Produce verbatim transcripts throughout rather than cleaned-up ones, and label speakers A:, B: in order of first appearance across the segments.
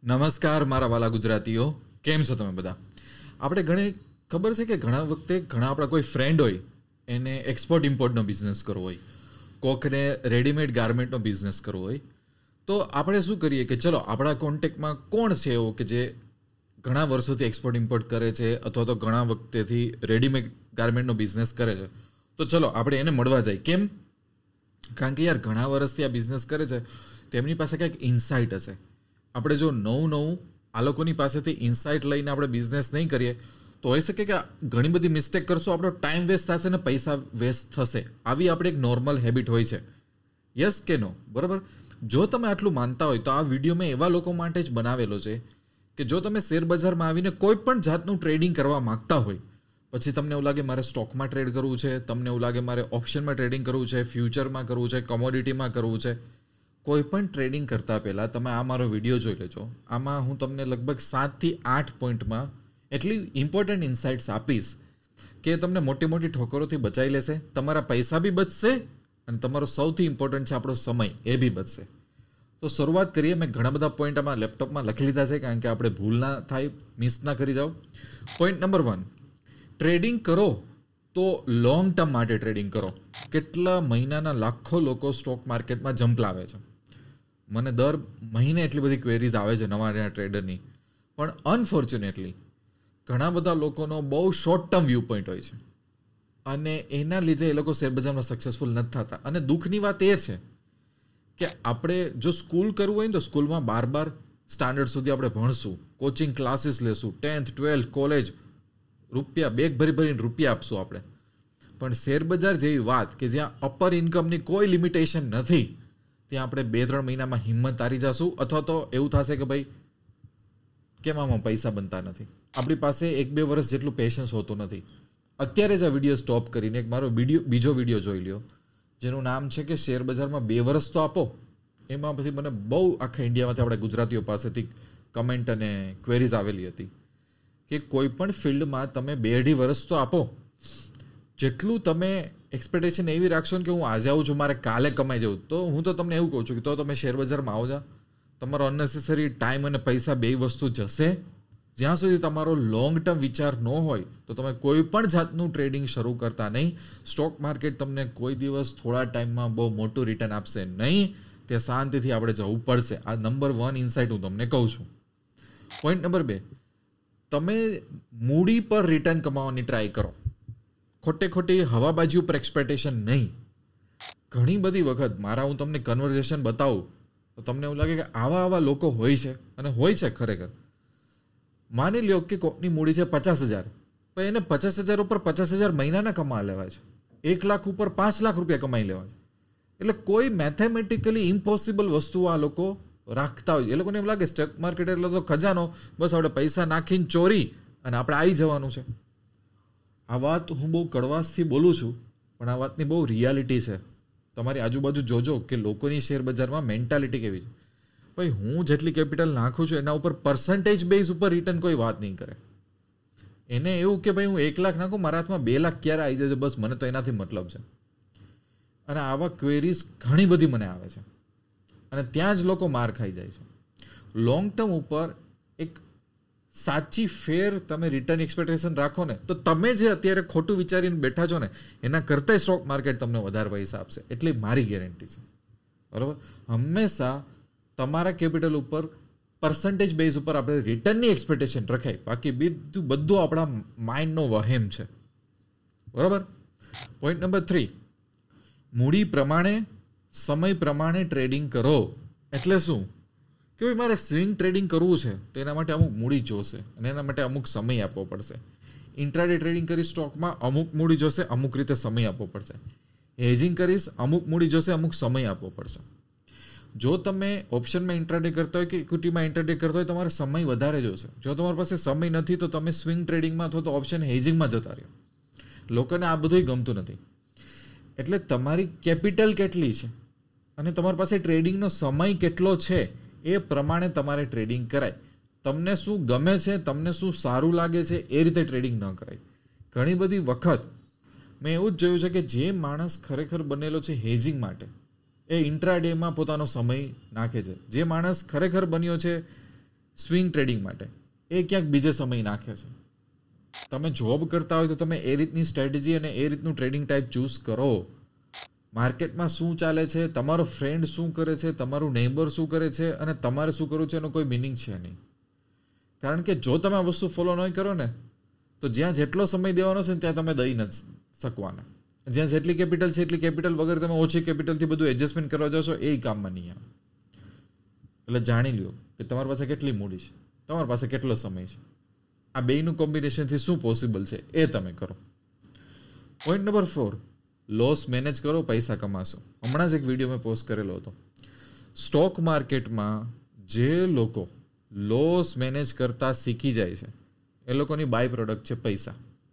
A: નમસ્કાર મારા વાલા ગુજરાતીઓ, કેમ છો તમે બધા? આપણે ઘણી ખબર છે કે ઘણા વખતે ઘણા આપણા કોઈ ફ્રેન્ડ હોય એને એક્સપોર્ટ ઇમ્પોર્ટનો બિઝનેસ કરવો હોય, કોકને રેડીમેડ ગાર્મેન્ટનો બિઝનેસ કરવો હોય, તો આપણે શું કરીએ કે ચલો આપણા કોન્ટેક્ટમાં કોણ છે એવો કે જે ઘણા વર્ષોથી એક્સપોર્ટ ઇમ્પોર્ટ કરે છે અથવા તો ઘણા વખતેથી રેડીમેડ ગાર્મેન્ટનો બિઝનેસ કરે છે, તો ચલો આપણે એને મળવા જાય. કેમ? કારણ કે યાર ઘણા વર્ષથી આ બિઝનેસ કરે છે, તેમની પાસે કંઈક ઇન્સાઇટ હશે. આપણે જો નવું નવું આ લોકોની પાસેથી ઇન્સાઇટ લઈને આપણે બિઝનેસ નહીં કરીએ તો હોઈ શકે કે ઘણી બધી મિસ્ટેક કરશો, આપણો ટાઈમ વેસ્ટ થશે ને પૈસા વેસ્ટ થશે. આવી આપણે એક નોર્મલ હેબિટ હોય છે. યસ કે નો? બરાબર. જો તમે આટલું માનતા હોય તો આ વિડીયો મેં એવા લોકો માટે જ બનાવેલો છે કે જો તમે શેર બજારમાં આવીને કોઈ પણ જાતનું ટ્રેડિંગ કરવા માગતા હોય, પછી તમને એવું લાગે મારે સ્ટોકમાં ટ્રેડ કરવું છે, તમને એવું લાગે મારે ઓપ્શનમાં ટ્રેડિંગ કરવું છે, ફ્યુચરમાં કરવું છે, કોમોડિટીમાં કરવું છે, કોઈ પણ ટ્રેડિંગ કરતાં પહેલાં તમે આ મારો વિડીયો જોઈ લેજો. આમાં હું તમને લગભગ સાતથી આઠ પોઈન્ટમાં એટલી ઇમ્પોર્ટન્ટ ઇન્સાઇટ્સ આપીશ કે તમને મોટી મોટી ઠોકરોથી બચાવી લેશે, તમારા પૈસા બી બચશે અને તમારો સૌથી ઇમ્પોર્ટન્ટ છે આપણો સમય, એ બી બચશે. તો શરૂઆત કરીએ. મેં ઘણા બધા પોઈન્ટ આમાં લેપટોપમાં લખી લીધા છે કારણ કે આપણે ભૂલ ના થાય, મિસ ના કરી જાઓ. પોઈન્ટ નંબર વન, ટ્રેડિંગ કરો તો લોંગ ટર્મ માટે ટ્રેડિંગ કરો. કેટલા મહિનાના લાખો લોકો સ્ટોક માર્કેટમાં જમ્પ લાવે છે. મને દર મહિને એટલી બધી ક્વેરીઝ આવે છે નવા નવા ટ્રેડરની, પણ અનફોર્ચ્યુનેટલી ઘણા બધા લોકોનો બહુ શોર્ટ ટર્મ વ્યૂ પોઈન્ટ હોય છે અને એના લીધે એ લોકો શેરબજારમાં સક્સેસફુલ નથી થતા. અને દુઃખની વાત એ છે કે આપણે જો સ્કૂલ કરવું હોય ને તો સ્કૂલમાં બાર બાર સ્ટાન્ડર્ડ સુધી આપણે ભણશું, કોચિંગ ક્લાસીસ લેશું, ટેન્થ ટ્વેલ્થ કોલેજ રૂપિયા બેગ ભરી ભરીને રૂપિયા આપશું આપણે, પણ શેરબજાર જેવી વાત કે જ્યાં અપર ઇન્કમની કોઈ લિમિટેશન નથી, ત્યાં આપણે બે ત્રણ મહિનામાં હિંમત હારી જશું અથવા તો એવું થશે કે ભાઈ કેમ આમાં પૈસા બનતા નથી. આપણી પાસે એક બે વર્ષ જેટલું પેશન્સ હોતું નથી. અત્યારે જ આ વિડીયો સ્ટોપ કરીને એક મારો વિડીયો બીજો વિડીયો જોઈ લ્યો જેનું નામ છે કે શેર બજારમાં બે વર્ષ તો આપો. એમાં પછી મને બહુ આખા ઇન્ડિયામાંથી આપણે ગુજરાતીઓ પાસેથી કમેન્ટ અને ક્વેરીઝ આવેલી હતી કે કોઈ પણ ફિલ્ડમાં તમે બે અઢી વર્ષ તો આપો. જેટલું તમે એક્સપેક્ટેશન એવી રાખશો ને કે હું આજે આવું છું મારે કાલે કમાઈ જવું, તો હું તો તમને એવું કહું છું કે તો તમે શેર બજારમાં આવો જા. તમારો અનનેસેસરી ટાઈમ અને પૈસા બે વસ્તુ જશે. જ્યાં સુધી તમારો લોંગ ટર્મ વિચાર ન હોય તો તમે કોઈ પણ જાતનું ટ્રેડિંગ શરૂ કરતા નહીં. સ્ટોક માર્કેટ તમને કોઈ દિવસ થોડા ટાઈમમાં બહુ મોટું રિટર્ન આપશે નહીં. તે શાંતિથી આપણે જવું પડશે. આ નંબર વન ઇન્સાઇટ હું તમને કહું છું. પોઈન્ટ નંબર બે, તમે મૂડી પર રિટર્ન કમાવાની ટ્રાય કરો. ખોટે ખોટી હવાબાજી ઉપર એક્સપેક્ટેશન નહીં. ઘણી બધી વખત મારા હું તમને કન્વર્ઝેશન બતાવું તો તમને એવું લાગે કે આવા આવા લોકો હોય છે અને હોય છે ખરેખર. માની લ્યો કે કોકની મૂડી છે પચાસ હજાર, પણ એને પચાસ હજાર ઉપર પચાસ હજાર મહિનાના કમા લેવા છે, એક લાખ ઉપર પાંચ લાખ રૂપિયા કમાઈ લેવા છે. એટલે કોઈ મેથેમેટિકલી ઇમ્પોસિબલ વસ્તુઓ આ લોકો રાખતા હોય. એ લોકોને એમ લાગે સ્ટોક માર્કેટ એટલે તો ખજાનો, બસ આપણે પૈસા નાખીને ચોરી અને આપણે આવી જવાનું છે. આ વાત હું બહુ કડવાશથી બોલું છું, પણ આ વાતની બહુ રિયાલિટી છે. તમારી આજુબાજુ જોજો કે લોકોની શેર બજારમાં મેન્ટાલિટી કેવી છે. ભાઈ હું જેટલી કેપિટલ નાખું છું એના ઉપર પર્સન્ટેજ બેઝ ઉપર રિટર્ન કોઈ વાત નહીં કરે. એને એવું કે ભાઈ હું એક લાખ નાખું, મારા હાથમાં બે લાખ ક્યારે આવી જશે, બસ મને તો એનાથી મતલબ છે. અને આવા ક્વેરીઝ ઘણી બધી મને આવે છે અને ત્યાં જ લોકો માર ખાઈ જાય છે. લોંગ ટર્મ ઉપર એક સાચી ફેર તમે રિટર્ન એક્સપેક્ટેશન રાખો ને તો તમે જે અત્યારે ખોટું વિચારીને બેઠા છો ને એના કરતાં સ્ટોક માર્કેટ તમને વધારે પૈસા આપશે, એટલી મારી ગેરંટી છે. બરાબર. હંમેશા તમારા કેપિટલ ઉપર પર્સન્ટેજ બેઝ ઉપર આપણે રિટર્નની એક્સપેક્ટેશન રખાય, બાકી બીજું બધું આપણા માઇન્ડનો વહેમ છે. બરાબર. પોઈન્ટ નંબર થ્રી, મૂડી પ્રમાણે સમય પ્રમાણે ટ્રેડિંગ કરો. એટલે શું કે ભાઈ મારે સ્વિંગ ટ્રેડિંગ કરવું છે તો એના માટે અમુક મૂડી જોશે અને એના માટે અમુક સમય આપવો પડશે. ઇન્ટ્રાડે ટ્રેડિંગ કરી સ્ટોકમાં અમુક મૂડી જોશે, અમુક રીતે સમય આપવો પડશે. હેજિંગ કરીશ અમુક મૂડી જોશે, અમુક સમય આપવો પડશે. જો તમે ઓપ્શનમાં ઇન્ટ્રાડે કરતા હોય કે ઇક્વિટીમાં ઇન્ટ્રાડે કરતા હોય તમારે સમય વધારે જોશે. જો તમારી પાસે સમય નથી તો તમે સ્વિંગ ટ્રેડિંગમાં અથવા તો ઓપ્શન હેજિંગમાં જતા રહ્યો. લોકોને આ બધું ગમતું નથી. એટલે તમારી કેપિટલ કેટલી છે અને તમારી પાસે ટ્રેડિંગનો સમય કેટલો છે એ પ્રમાણે તમારે ટ્રેડિંગ કરાય. તમને શું ગમે છે, તમને શું સારું લાગે છે એ રીતે ટ્રેડિંગ ન કરાય. ઘણી બધી વખત મેં એવું જ જોયું છે કે જે માણસ ખરેખર બનેલો છે હેજિંગ માટે એ ઇન્ટ્રાડેમાં પોતાનો સમય નાખે છે. જે માણસ ખરેખર બન્યો છે સ્વિંગ ટ્રેડિંગ માટે, એ ક્યાંક બીજે સમય નાખે છે. તમે જોબ કરતા હોય તો તમે એ રીતની સ્ટ્રેટેજી અને એ રીતનું ટ્રેડિંગ ટાઈપ ચૂઝ કરો. માર્કેટમાં શું ચાલે છે, તમારો ફ્રેન્ડ શું કરે છે, તમારું નેબર શું કરે છે અને તમારે શું કરવું છે એનો કોઈ મિનિંગ છે નહીં. કારણ કે જો તમે આ વસ્તુ ફોલો નહીં કરો ને તો જ્યાં જેટલો સમય દેવાનો છે ને ત્યાં તમે દઈ નથી શકવાના. જ્યાં જેટલી કેપિટલ છે એટલી કેપિટલ વગર તમે ઓછી કેપિટલથી બધું એડજસ્ટમેન્ટ કરવા જશો એ કામમાં નહીં આવે. એટલે જાણી લ્યો કે તમારી પાસે કેટલી મૂડી છે, તમારી પાસે કેટલો સમય છે, આ બેયનું કોમ્બિનેશનથી શું પોસિબલ છે એ તમે કરો. Point number four, loss manage કરો, પૈસા કમાશો. હમણાં જ એક વિડીયો મેં પોસ્ટ કરેલો હતો. સ્ટોક માર્કેટમાં જે લોકો લોસ મેનેજ કરતા શીખી જાય છે એ લોકોની બાય પ્રોડક્ટ છે પૈસા.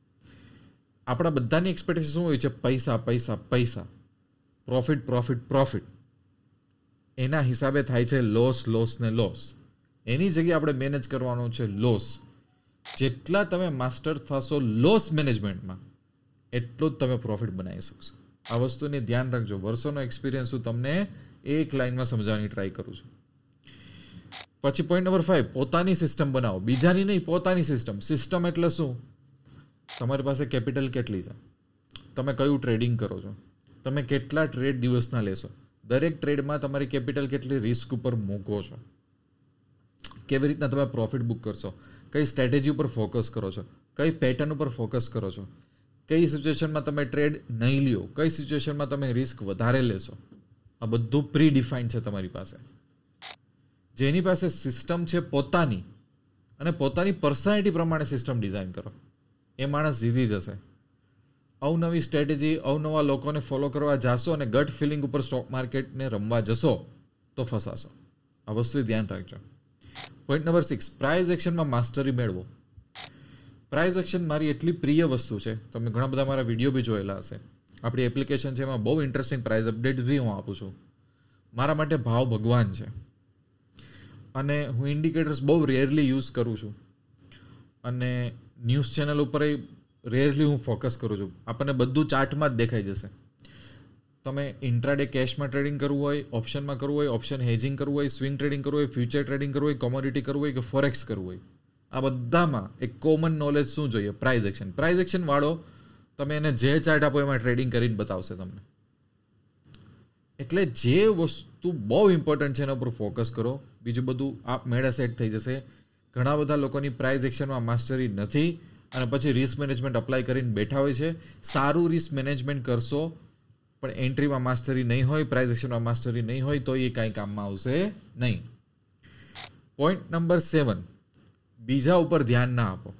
A: આપણા બધાની એક્સપેક્ટેશન શું હોય છે? પૈસા પૈસા પૈસા, પ્રોફિટ પ્રોફિટ પ્રોફિટ. એના હિસાબે થાય છે લોસ લોસ ને લોસ. એની જગ્યાએ આપણે મેનેજ કરવાનો છે લોસ. જેટલા તમે માસ્ટર થશો લોસ મેનેજમેન્ટમાં એટલું જ તમે પ્રોફિટ બનાવી શકશો. આ વસ્તુને ધ્યાન રાખજો. વર્ષોનો એક્સપિરિયન્સ હું તમને એક લાઇનમાં સમજાવવાની ટ્રાય કરું છું. પછી પોઈન્ટ નંબર ફાઈવ, પોતાની સિસ્ટમ બનાવો, બીજાની નહીં, પોતાની સિસ્ટમ. સિસ્ટમ એટલે શું? તમારી પાસે કેપિટલ કેટલી છે, તમે કયું ટ્રેડિંગ કરો છો, તમે કેટલા ટ્રેડ દિવસના લેશો, દરેક ટ્રેડમાં તમારી કેપિટલ કેટલી રિસ્ક ઉપર મૂકો છો, કેવી રીતના તમે પ્રોફિટ બુક કરશો, કઈ સ્ટ્રેટેજી ઉપર ફોકસ કરો છો, કઈ પેટર્ન ઉપર ફોકસ કરો છો, કઈ સિચ્યુએશનમાં તમે ટ્રેડ નહીં લ્યો, કઈ સિચ્યુએશનમાં તમે રિસ્ક વધારે લેશો. આ બધું પ્રી ડિફાઇન્ડ છે તમારી પાસે. જેની પાસે સિસ્ટમ છે પોતાની અને પોતાની પર્સનાલિટી પ્રમાણે સિસ્ટમ ડિઝાઇન કરો, એ માણસ જીતી જશે. અવનવી સ્ટ્રેટેજી, અવનવા લોકોને ફોલો કરવા જાશો અને ગટ ફિલિંગ ઉપર સ્ટોક માર્કેટને રમવા જશો તો ફસાશો. આ વસ્તુ ધ્યાન રાખજો. પોઈન્ટ નંબર સિક્સ, પ્રાઇઝ એક્શનમાં માસ્ટરી મેળવો. પ્રાઇઝ એક્શન મારી એટલી પ્રિય વસ્તુ છે, તમે ઘણા બધા મારા વિડીયો બી જોયેલા હશે. આપણી એપ્લિકેશન છે, એમાં બહુ ઇન્ટરેસ્ટિંગ પ્રાઇઝ અપડેટ બી હું આપું છું. મારા માટે ભાવ ભગવાન છે અને હું ઇન્ડિકેટર્સ બહુ રેરલી યુઝ કરું છું અને ન્યૂઝ ચેનલ ઉપર રેરલી હું ફોકસ કરું છું. આપણને બધું ચાર્ટમાં જ દેખાઈ જશે. તમે ઇન્ટ્રાડે કેશમાં ટ્રેડિંગ કરવું હોય, ઓપ્શનમાં કરવું હોય, ઓપ્શન હેજિંગ કરવું હોય, સ્વિંગ ટ્રેડિંગ કરવું હોય, ફ્યુચર ટ્રેડિંગ કરવું હોય, કોમોડિટી કરવું હોય કે ફોરેક્સ કરવું હોય, આ બધામાં એક કોમન નોલેજ શું જોઈએ? Price action. પ્રાઇઝ એક્શન વાળો તમે એને જે ચાર્ટ આપો એમાં ટ્રેડિંગ કરીને બતાવશે તમને. એટલે જે વસ્તુ બહુ ઇમ્પોર્ટન્ટ છે એના ઉપર ફોકસ કરો, બીજું બધું આપ મેળા સેટ થઈ જશે. ઘણા બધા લોકોની પ્રાઇઝ એક્શનમાં માસ્ટરી નથી અને પછી રિસ્ક મેનેજમેન્ટ અપ્લાય કરીને બેઠા હોય છે. સારું રિસ્ક મેનેજમેન્ટ કરશો પણ એન્ટ્રીમાં માસ્ટરી નહીં હોય, પ્રાઇઝ એક્શનમાં માસ્ટરી નહીં હોય તો એ કાંઈ કામમાં આવશે નહીં. પોઈન્ટ નંબર સેવન, બીજા ઉપર ધ્યાન ના આપો.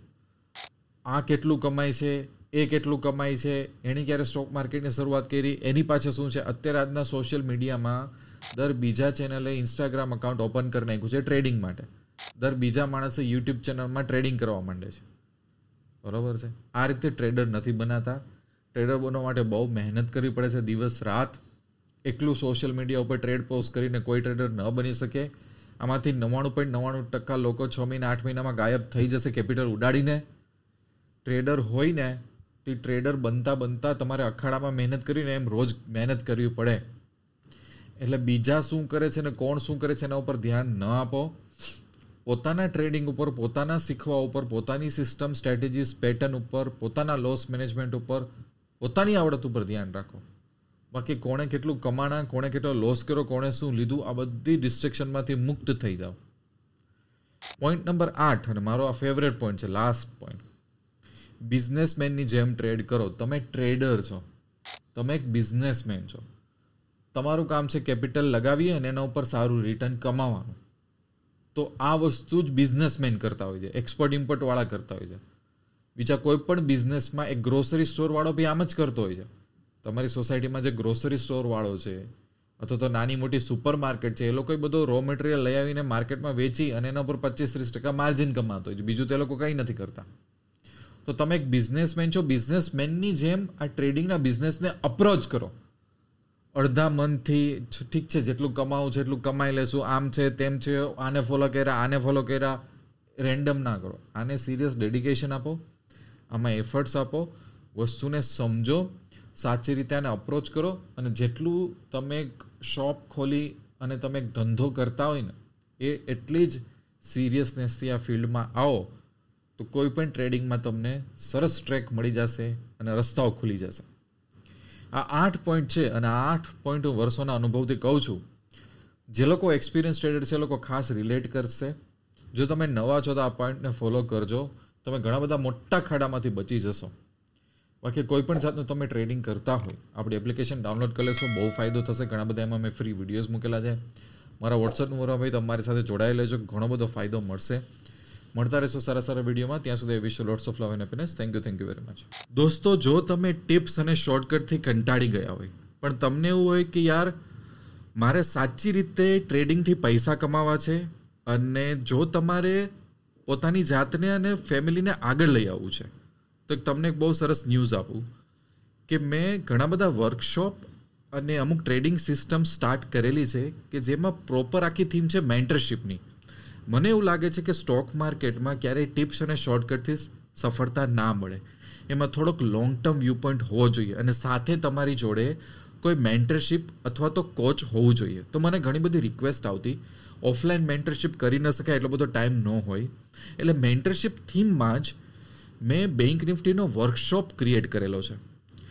A: આ કેટલું કમાય છે, એ કેટલું કમાય છે, એની ક્યારે સ્ટોક માર્કેટની શરૂઆત કરી, એની પાછળ શું છે. અત્યારે આજના સોશિયલ મીડિયામાં દર બીજા ચેનલે ઇન્સ્ટાગ્રામ અકાઉન્ટ ઓપન કરી નાખ્યું છે ટ્રેડિંગ માટે. દર બીજા માણસે યુટ્યુબ ચેનલમાં ટ્રેડિંગ કરવા માંડે છે. બરોબર છે? આ રીતે ટ્રેડર નથી બનાતા. ટ્રેડર બનવા માટે બહુ મહેનત કરવી પડે છે, દિવસ રાત. એકલું સોશિયલ મીડિયા ઉપર ટ્રેડ પોસ્ટ કરીને કોઈ ટ્રેડર ન બની શકે. આમાંથી નવ્વાણું પોઈન્ટ નવ્વાણું ટકા લોકો છ મહિના આઠ મહિનામાં ગાયબ થઈ જશે કેપિટલ ઉડાડીને. ટ્રેડર હોય ને તે ટ્રેડર બનતા બનતા તમારે અખાડામાં મહેનત કરીને એમ રોજ મહેનત કરવી પડે. એટલે બીજા શું કરે છે ને કોણ શું કરે છે એના ઉપર ધ્યાન ન આપો. પોતાના ટ્રેડિંગ ઉપર, પોતાના શીખવા ઉપર, પોતાની સિસ્ટમ, સ્ટ્રેટેજીસ, પેટર્ન ઉપર, પોતાના લોસ મેનેજમેન્ટ ઉપર, પોતાની આવડત ઉપર ધ્યાન રાખો. બાકી કોણે કેટલું કમાણા, કોણે કેટલો લોસ કર્યો, કોણે શું લીધું, આ બધી ડિસ્ટ્રેક્શનમાંથી મુક્ત થઈ જાઓ. પોઈન્ટ નંબર આઠ, અને મારો આ ફેવરેટ પોઈન્ટ છે, લાસ્ટ પોઈન્ટ. બિઝનેસમેનની જેમ ટ્રેડ કરો. તમે ટ્રેડર છો, તમે એક બિઝનેસમેન છો. તમારું કામ છે કેપિટલ લગાવી અને એના ઉપર સારું રિટર્ન કમાવાનું. તો આ વસ્તુ જ બિઝનેસમેન કરતા હોય છે, એક્સપોર્ટ ઇમ્પોર્ટ વાળા કરતા હોય છે. બીજા કોઈ પણ બિઝનેસમાં એક ગ્રોસરી સ્ટોર વાળો બી આમ જ કરતો હોય છે. તમારી સોસાયટીમાં જે ગ્રોસરી સ્ટોર વાળો છે અથવા તો નાની મોટી સુપર માર્કેટ છે, એ લોકો બધો રો મટીરિયલ લઈ આવીને માર્કેટમાં વેચી અને એના ઉપર પચીસ ત્રીસ ટકા માર્જિન કમાતો હોય છે. બીજું તો એ લોકો કંઈ નથી કરતા. તો તમે એક બિઝનેસમેન છો, બિઝનેસમેનની જેમ આ ટ્રેડિંગના બિઝનેસને અપ્રોચ કરો. અડધા મનથી ઠીક છે, જેટલું કમાવું છે એટલું કમાઈ લેશું, આમ છે તેમ છે, આને ફોલો કર્યા, આને ફોલો કર્યા, રેન્ડમ ના કરો. આને સિરિયસ ડેડિકેશન આપો, આમાં એફર્ટ્સ આપો, વસ્તુને સમજો, સાચી રીતે આને અપ્રોચ કરો. અને જેટલું તમે એક શોપ ખોલી અને તમે એક ધંધો કરતા હોય ને એ એટલી જ સિરિયસનેસથી આ ફિલ્ડમાં આવો તો કોઈ પણ ટ્રેડિંગમાં તમને સરસ ટ્રેક મળી જશે અને રસ્તાઓ ખુલી જશે. આ આઠ પોઈન્ટ છે અને આ આઠ પોઈન્ટ હું વર્ષોના અનુભવથી કહું છું. જે લોકો એક્સપિરિયન્સ ટ્રેડર છે એ લોકો ખાસ રિલેટ કરશે. જો તમે નવા છો તો આ પોઈન્ટને ફોલો કરજો. તમે ઘણા બધા મોટા ખાડામાંથી બચી જશો. બાકી કોઈ પણ જાતનું તમે ટ્રેડિંગ કરતા હોય આપણી એપ્લિકેશન ડાઉનલોડ કરી લેશો, બહુ ફાયદો થશે. ઘણા બધા એમાં મેં ફ્રી વિડીયોઝ મૂકેલા છે. મારા વોટ્સઅપ નંબર ભાઈ તમારી સાથે જોડાઈ લેજો, ઘણો બધો ફાયદો મળશે. મળતા રહેશો સારા સારા વિડીયોમાં. ત્યાં સુધી wish you lots of love and happiness. Thank you thank you very much. દોસ્તો, જો તમે ટિપ્સ અને શોર્ટકટથી કંટાળી ગયા હોય પણ તમને એવું હોય કે યાર મારે સાચી રીતે ટ્રેડિંગથી પૈસા કમાવા છે અને જો તમારે પોતાની જાતને અને ફેમિલીને આગળ લઈ આવવું છે તો તમને એક બહુ સરસ ન્યૂઝ આપું કે મેં ઘણા બધા વર્કશોપ અને અમુક ટ્રેડિંગ સિસ્ટમ સ્ટાર્ટ કરેલી છે કે જેમાં પ્રોપર આખી થીમ છે મેન્ટરશિપની. મને એવું લાગે છે કે સ્ટોક માર્કેટમાં ક્યારેય ટિપ્સ અને શોર્ટકટથી સફળતા ના મળે. એમાં થોડોક લોંગ ટર્મ વ્યૂ પોઈન્ટ હોવો જોઈએ અને સાથે તમારી જોડે કોઈ મેન્ટરશિપ અથવા તો કોચ હોવું જોઈએ. તો મને ઘણી બધી રિક્વેસ્ટ આવતી, ઓફલાઈન મેન્ટરશિપ કરી ન શકાય, એટલો બધો ટાઈમ ન હોય. એટલે મેન્ટરશિપ થીમમાં જ મેં બેંક નિફ્ટીનો વર્કશોપ ક્રિએટ કરેલો છે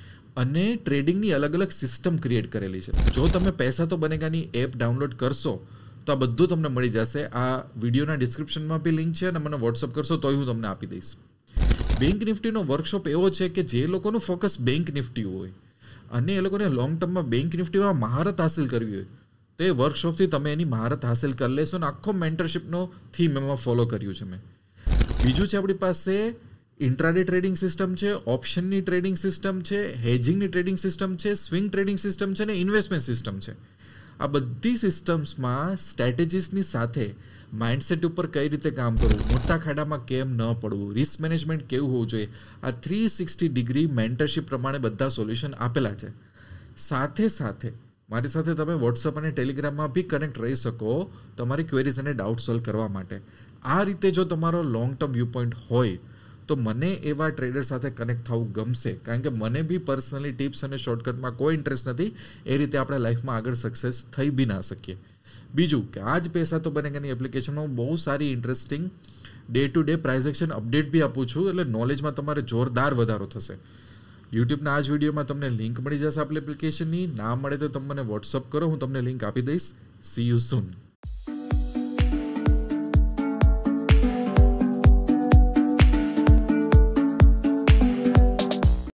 A: અને ટ્રેડિંગની અલગ અલગ સિસ્ટમ ક્રિએટ કરેલી છે. જો તમે પૈસા તો બનેગાની એપ ડાઉનલોડ કરશો તો આ બધું તમને મળી જશે. આ વિડીયોના ડિસ્ક્રિપ્શનમાં બી લિંક છે અને મને વોટ્સઅપ કરશો તોય હું તમને આપી દઈશ. બેંક નિફ્ટીનો વર્કશોપ એવો છે કે જે લોકોનું ફોકસ બેંક નિફ્ટી હોય અને એ લોકોને લોંગ ટર્મમાં બેંક નિફ્ટીમાં મહારત હાસિલ કરવી હોય તો એ વર્કશોપથી તમે એની મહારત હાસિલ કરી લેશો અને આખો મેન્ટરશિપનો થીમ એમાં ફોલો કર્યું છે મેં. બીજું છે આપણી પાસે ઇન્ટ્રાડે ટ્રેડિંગ સિસ્ટમ છે, ઓપ્શનની ટ્રેડિંગ સિસ્ટમ છે, હેજિંગની ટ્રેડિંગ સિસ્ટમ છે, સ્વિંગ ટ્રેડિંગ સિસ્ટમ છે અને ઇન્વેસ્ટમેન્ટ સિસ્ટમ છે. આ બધી સિસ્ટમ્સમાં સ્ટ્રેટેજીસની સાથે માઇન્ડસેટ ઉપર કઈ રીતે કામ કરવું, મોટા ખાડામાં કેમ ન પડવું, રિસ્ક મેનેજમેન્ટ કેવું હોવું જોઈએ, આ થ્રી સિક્સટી ડિગ્રી મેન્ટરશિપ પ્રમાણે બધા સોલ્યુશન આપેલા છે. સાથે સાથે મારી સાથે તમે વોટ્સઅપ અને ટેલિગ્રામમાં બી કનેક્ટ રહી શકો તમારી ક્વેરીઝ અને ડાઉટ સોલ્વ કરવા માટે. આ રીતે જો તમારો લોંગ ટર્મ વ્યૂ પોઈન્ટ હોય તો મને એવા ટ્રેડર સાથે કનેક્ટ થવું ગમશે, કારણ કે મને બી પર્સનલી ટિપ્સ અને શોર્ટકટમાં કોઈ ઇન્ટરેસ્ટ નથી. એ રીતે આપણે લાઈફમાં આગળ સક્સેસ થઈ બી ના શકીએ. બીજું કે આ જ પૈસા તો બનેગાની એપ્લિકેશનમાં હું બહુ સારી interesting day to day price action update બી આપું છું, એટલે નોલેજમાં તમારે જોરદાર વધારો થશે. યુટ્યુબના આ જ વિડીયોમાં તમને લિંક મળી જશે આપણી એપ્લિકેશનની. ના મળે તો તમે મને વોટ્સઅપ કરો, હું તમને લિંક આપી દઈશ. See you soon.